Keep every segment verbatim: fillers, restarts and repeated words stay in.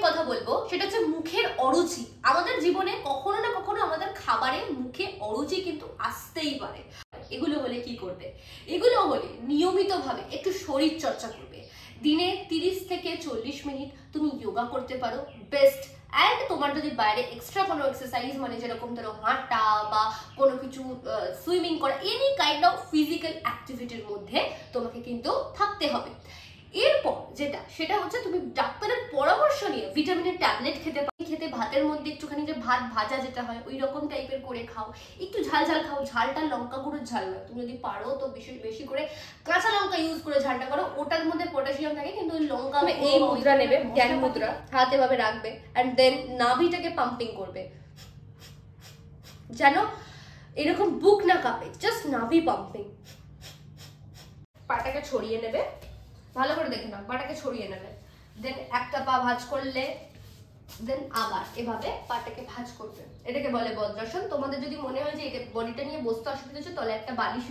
কথা বলবো সেটা হচ্ছে মুখের অরুচি। আমাদের জীবনে কখনো না কখনো আমাদের খাবারে মুখে অরুচি কিন্তু আসতেই পারে। এগুলো হলে কি করবে? এগুলো হলে নিয়মিতভাবে একটু শরীর চর্চা করবে। দিনে তিরিশ থেকে চল্লিশ মিনিট তুমি যোগা করতে পারো, বেস্ট। অ্যান্ড তোমার যদি বাইরে এক্সট্রা কোনো এক্সারসাইজ মানে যেরকম ধরো হাঁটা বা কোনো কিছু সুইমিং করা, এনি কাইন্ড অফ ফিজিক্যাল অ্যাক্টিভিটির মধ্যে তোমাকে কিন্তু থাকতে হবে। এরপর যেটা সেটা হচ্ছে তুমি ডাক্তারের পরামর্শ নিয়ে ভিটামিনের ট্যাবলেট খেতে পারো। খেতে ভাতের মধ্যে একটুখানি যে ভাত ভাজা যেটা হয় ওই রকম টাইপের করে খাও, একটু ঝাল ঝাল খাও। ঝালটা লঙ্কা গুঁড়োর ঝাল নয়, তুমি যদি পারো তো বেশি বেশি করে কাঁচা লঙ্কা ইউজ করে ঝালটা করো, ওটার মধ্যে পটাশিয়াম থাকে। কিন্তু ওই লঙ্কা এই মুদ্রা নেবে, জ্ঞান মুদ্রা হাতে ভাবে রাখবে, অ্যান্ড দেন নাভিটাকে পাম্পিং করবে যেন এরকম বুক না কাঁপে, জাস্ট নাভি পাম্পিং। পাটাকে ছড়িয়ে নেবে, ভালো করে দেখে নাও, পাটাকে ছড়িয়ে নেবে, দেন একটা পা ভাঁজ করলে দেন আবার এভাবে পাটাকে ভাঁজ করবে। এটাকে বলে বজ্রাসন। তোমাদের যদি মনে হয় যে এটা বডিটা নিয়ে বসতে অসুবিধা হচ্ছে, তাহলে একটা বালিশ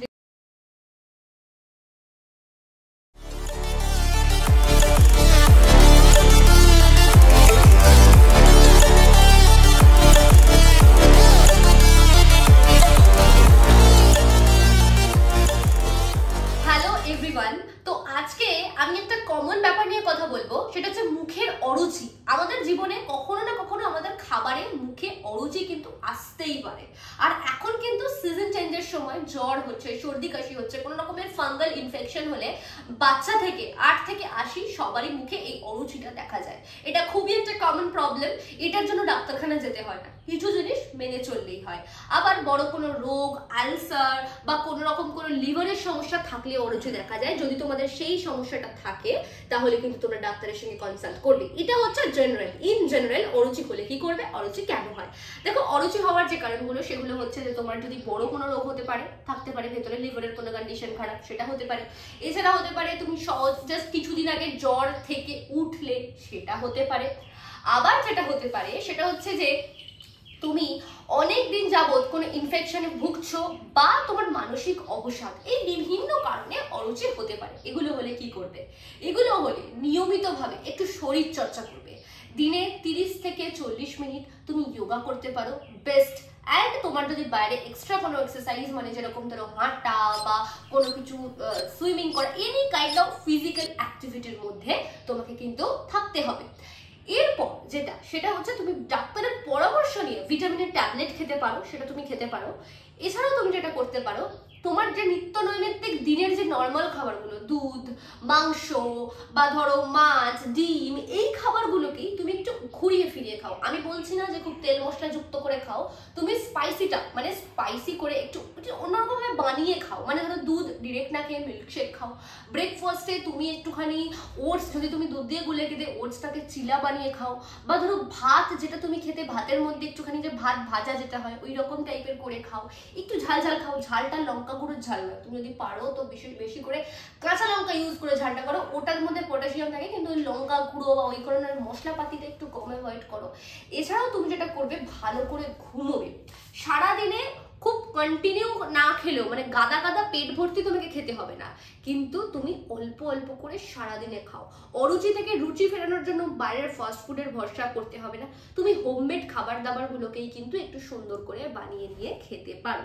মুখের অরুচি। আমাদের জীবনে কখনো না কখনো আমাদের খাবারে মুখে অরুচি কিন্তু আসতেই পারে। আর এখন কিন্তু সিজন চেঞ্জের সময় জ্বর হচ্ছে, সর্দি কাশি হচ্ছে, কোনো রকমের ফাঙ্গাল ইনফেকশন হলে বাচ্চা থেকে আট থেকে আশি সবারই মুখে এই অরুচিটা দেখা যায়। এটা খুবই একটা কমন প্রবলেম। এটার জন্য ডাক্তারখানা যেতে হয় না, কিছু জিনিস মেনে চললেই হয়। আবার বড় কোনো রোগ, আলসার বা কোনো রকম কোনো লিভারের সমস্যা থাকলে অরুচি দেখা যায়। যদি তোমাদের সেই সমস্যাটা থাকে তাহলে কিন্তু তোমরা ডাক্তারের সঙ্গে কনসাল্ট করবে। এটা হচ্ছে জেনারেল। ইন জেনারেল অরুচি হলে কি করবে, অরুচি কেন হয়? দেখো, অরুচি হওয়ার যে কারণগুলো সেগুলো হচ্ছে যে তোমার যদি বড় কোনো রোগ হতে পারে, থাকতে পারে ভেতরে লিভারের কোনো কন্ডিশন খারাপ, সেটা হতে পারে। এছাড়া হতে পারে তুমি সহজ জাস্ট কিছুদিন আগে জ্বর থেকে উঠলে, সেটা হতে পারে। আবার যেটা হতে পারে সেটা হচ্ছে যে তুমি অনেক দিন যাবত কোনো ইনফেকশনে ভুগছো বা তোমার মানসিক অবসাদ, এই বিভিন্ন কারণে অরুচি হতে পারে। এগুলো হলে কি করবে? এগুলো হলে নিয়মিতভাবে একটু শরীর চর্চা করবে। দিনে তিরিশ থেকে চল্লিশ মিনিট তুমি যোগা করতে পারো, বেস্ট। অ্যান্ড তোমার যদি বাইরে এক্সট্রা কোনো এক্সারসাইজ মানে যেরকম ধরো হাঁটা বা কোনো কিছু সুইমিং করা, এনি কাইন্ড অফ ফিজিক্যাল অ্যাক্টিভিটির মধ্যে তোমাকে কিন্তু থাকতে হবে। এরপর যেটা সেটা হচ্ছে তুমি ডাক্তারের পরামর্শ নিয়ে ভিটামিনের ট্যাবলেট খেতে পারো, সেটা তুমি খেতে পারো। এছাড়াও তুমি যেটা করতে পারো, তোমার যে নিত্য নৈমিত্তিক দিনের যে নর্মাল খাবারগুলো, দুধ, মাংস বা ধরো মাছ, ডিম, এই খাবারগুলোকেই তুমি একটু ঘুরিয়ে ফিরিয়ে খাও। আমি বলছি না যে খুব তেল মশলা যুক্ত করে খাও, তুমি স্পাইসিটা মানে স্পাইসি করে একটু অন্যরকমভাবে বানিয়ে খাও। মানে ধরো দুধ ডিরেক্ট না খেয়ে মিল্কশেক খাও। ব্রেকফাস্টে তুমি একটুখানি ওটস, যদি তুমি দুধ দিয়ে গুলে খেতে ওটসটাকে চিলা বানিয়ে খাও। বা ধরো ভাত যেটা তুমি খেতে, ভাতের মধ্যে একটুখানি যে ভাত ভাজা যেটা হয় ওই রকম টাইপের করে খাও, একটু ঝাল ঝাল খাও। ঝালটা লঙ্কা গুঁড়োর ঝাল নয়, তুমি যদি পারো তো বেশি বেশি করে কাঁচা লঙ্কা ইউজ করে ঝালটা করো, ওটার মধ্যে পটাশিয়াম থাকে। কিন্তু ওই লঙ্কা গুঁড়ো বা ওই ধরনের মশলাপাতিটা একটু কম অ্যাভয়েড করো। এছাড়াও তুমি যেটা করবে, ভালো করে ঘুমোবে। সারাদিনে খুব কন্টিনিউ না খেলেও, মানে গাদা গাদা পেট ভর্তি তোমাকে খেতে হবে না, কিন্তু তুমি অল্প অল্প করে সারাদিনে খাও। অরুচি থেকে রুচি ফেরানোর জন্য বাইরের ফাস্ট ফুডের ভরসা করতে হবে না, তুমি হোমমেড খাবার দাবারগুলোকেই কিন্তু একটু সুন্দর করে বানিয়ে নিয়ে খেতে পারো।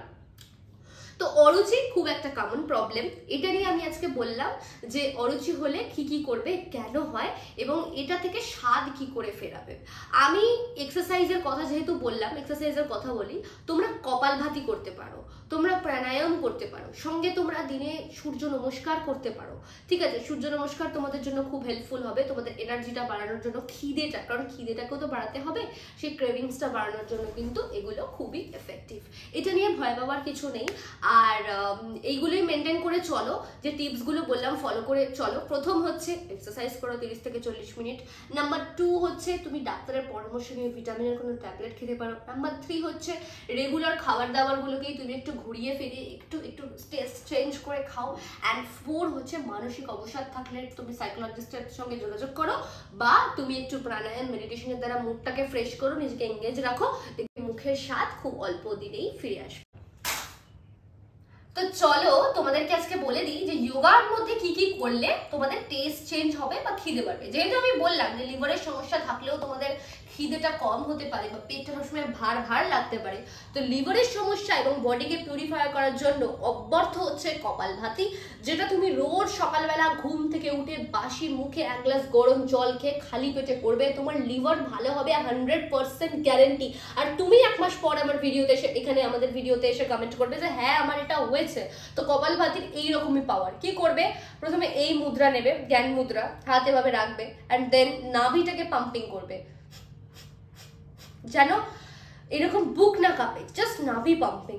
তো অরুচি খুব একটা কমন প্রবলেম। এটা নিয়ে আমি আজকে বললাম যে অরুচি হলে কি কি করবে, কেন হয়, এবং এটা থেকে স্বাদ কি করে ফেরাবে। আমি এক্সারসাইজের কথা যেহেতু বললাম, এক্সারসাইজের কথা বলি। তোমরা কপালভাতি করতে পারো, তোমরা প্রাণায়াম করতে পারো, সঙ্গে তোমরা দিনে সূর্য নমস্কার করতে পারো। ঠিক আছে, সূর্য নমস্কার তোমাদের জন্য খুব হেল্পফুল হবে তোমাদের এনার্জিটা বাড়ানোর জন্য, খিদেটা, কারণ খিদেটাকেও তো বাড়াতে হবে, সেই ক্রেভিংসটা বাড়ানোর জন্য কিন্তু এগুলো খুবই এফেক্টিভ। এটা নিয়ে ভয় পাওয়ার কিছু নেই। আর এইগুলোই মেনটেন করে চলো, যে টিপসগুলো বললাম ফলো করে চলো। প্রথম হচ্ছে এক্সারসাইজ করো তিরিশ থেকে চল্লিশ মিনিট। নাম্বার টু হচ্ছে তুমি ডাক্তারের পরামর্শ নিয়ে ভিটামিনের কোনো ট্যাবলেট খেতে পারো। নাম্বার থ্রি হচ্ছে রেগুলার খাবার দাবারগুলোকেই তুমি একটু ঘুরিয়ে ফিরিয়ে একটু একটু টেস্ট চেঞ্জ করে খাও। অ্যান্ড ফোর হচ্ছে মানসিক অবসাদ থাকলে তুমি সাইকোলজিস্টের সঙ্গে যোগাযোগ করো, বা তুমি একটু প্রাণায়াম মেডিটেশনের দ্বারা মুডটাকে ফ্রেশ করো, নিজেকে এঙ্গেজ রাখো, মুখের স্বাদ খুব অল্প দিনেই ফিরে আসবে। তো চলো তোমাদেরকে আজকে বলে দিই যে যোগার মধ্যে কি কি করলে তোমাদের টেস্ট চেঞ্জ হবে বা খিদে বাড়বে। যেহেতু আমি বললাম যে লিভারের সমস্যা থাকলেও তোমাদের খিদেটা কম হতে পারে বা পেটটা সবসময় ভার ভার লাগতে পারে, তো লিভারের সমস্যা এবং বডিকে পিউরিফাই করার জন্য অব্যর্থ হচ্ছে কপালভাতি, যেটা তুমি রোজ সকালবেলা ঘুম থেকে উঠে বাসি মুখে এক গ্লাস গরম জল খেয়ে খালি পেটে করবে, তোমার লিভার ভালো হবে হান্ড্রেড পার্সেন্ট গ্যারেন্টি। আর তুমি এক মাস পর আমার ভিডিওতে এসে এখানে আমাদের ভিডিওতে এসে কমেন্ট করবে যে হ্যাঁ আমার এটা হয়েছে। তো কপালভাতির এইরকমই পাওয়ার। কি করবে, প্রথমে এই মুদ্রা নেবে, জ্ঞান মুদ্রা, হাতে ভাবে রাখবে, অ্যান্ড দেন নাভিটাকে পাম্পিং করবে যেন এরকম বুক না কাঁপে, জাস্ট নাভি পাম্পিং।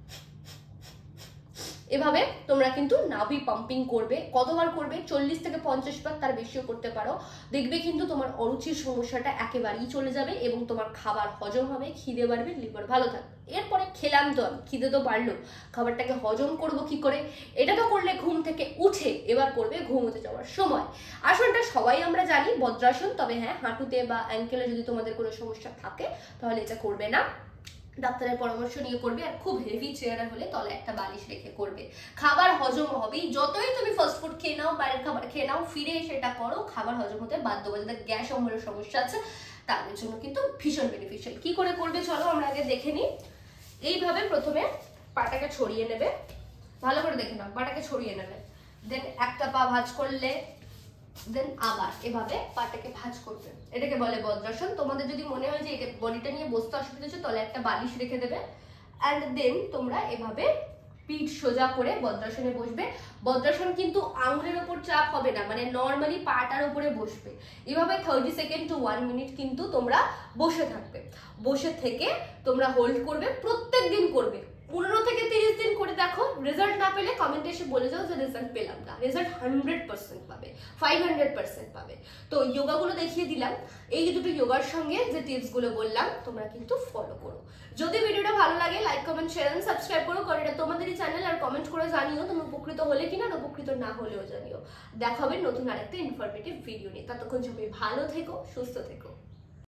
এভাবে তোমরা কিন্তু নাভি পাম্পিং করবে। কতবার করবে? চল্লিশ থেকে পঞ্চাশ বার, তার বেশিও করতে পারো। দেখবে কিন্তু তোমার অরুচির সমস্যাটা একেবারেই চলে যাবে এবং তোমার খাবার হজম হবে, খিদে বাড়বে, লিভার ভালো থাকবে। এরপরে খেলাম তো আমি, খিদে তো বাড়লো, খাবারটাকে হজম করব কি করে? এটা তো করলে ঘুম থেকে উঠে, এবার করবে ঘুমোতে যাওয়ার সময়। আসনটা সবাই আমরা জানি বজ্রাসন, তবে হ্যাঁ হাঁটুতে বা অ্যাঙ্কেলে যদি তোমাদের কোনো সমস্যা থাকে তাহলে এটা করবে না, ডাক্তারের পরামর্শ নিয়ে করবে। আর খুব হেভি চেয়ারে হলে তলে একটা বালিশ রেখে করবে। খাবার হজম হবেই, যতই তুমি ফাস্ট ফুড খেয়ে নাও, বাইরের খাবার খেয়ে নাও, ফিরে সেটা করো, খাবার হজম হতে বাধ্য হবে। যাদের গ্যাস অম্বলের সমস্যা আছে তাদের জন্য কিন্তু ভীষণ বেনিফিশিয়াল। কি করে করবে চলো আমরা আগে দেখে নিই। এইভাবে প্রথমে পাটাকে ছড়িয়ে নেবে, ভালো করে দেখে নাও, পাটাকে ছড়িয়ে নেবে, দেন একটা পা ভাঁজ করলে, দেন আবার এভাবে পাটাকে ভাঁজ করবে। এটাকে বলে বজ্রাসন। তোমাদের যদি মনে হয় যে এটা বডিটা নিয়ে বসতে অসুবিধা হচ্ছে, তাহলে একটা বালিশ রেখে দেবে, অ্যান্ড দেন তোমরা এভাবে পিঠ সোজা করে বজ্রাসনে বসবে। বজ্রাসন কিন্তু আঙুলের ওপর চাপ হবে না, মানে নর্মালি পাটার উপরে বসবে। এভাবে thirty second to one minute কিন্তু তোমরা বসে থাকবে। বসে থেকে তোমরা হোল্ড করবে, প্রত্যেক দিন করবে। পনেরো থেকে তিরিশ দিন করে দেখো, রেজাল্ট না পেলে কমেন্টে এসে বলে যাও যে রেজাল্ট পেলাম না। রেজাল্ট হান্ড্রেড পার্সেন্ট পাবে, ফাইভ হান্ড্রেড পার্সেন্ট পাবে। তো যোগাগুলো দেখিয়ে দিলাম, এই দুটো যোগার সঙ্গে যে টিপসগুলো বললাম তোমরা কিন্তু ফলো করো। যদি ভিডিওটা ভালো লাগে like comment share and subscribe করো, কারণ এটা তোমাদেরই চ্যানেল। আর কমেন্ট করে জানিও তুমি উপকৃত হলে কিনা, আর উপকৃত না হলেও জানিও। দেখা হবে নতুন আরেকটা ইনফরমেটিভ ভিডিও নিয়ে। ততক্ষণ সবাই ভালো থেকো, সুস্থ থেকো।